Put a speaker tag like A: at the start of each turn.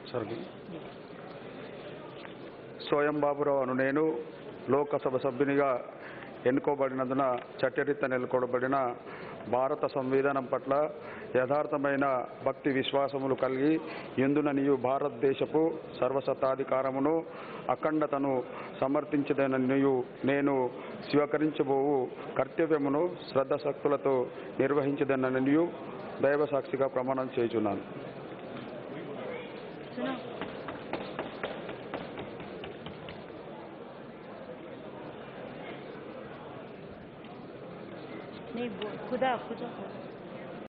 A: సోయం బాబురావు అను నేను లోకసభ సభ్యునిగా ఎన్నుకోబడినందున చట్టరీత్యా నెలకొల్పబడిన భారత సంవిధానం పట్ల యథార్థమైన భక్తి విశ్వాసములు కలిగి ఎందుననియు భారతదేశపు సర్వసత్తాధికారమును అఖండతను సమర్థించదననియు నేను స్వీకరించబోవు కర్తవ్యమును శ్రద్ధశక్తులతో నిర్వహించదననియు దైవ సాక్షిగా ప్రమాణం చేయుచున్నాను.
B: नहीं खुदा खुदा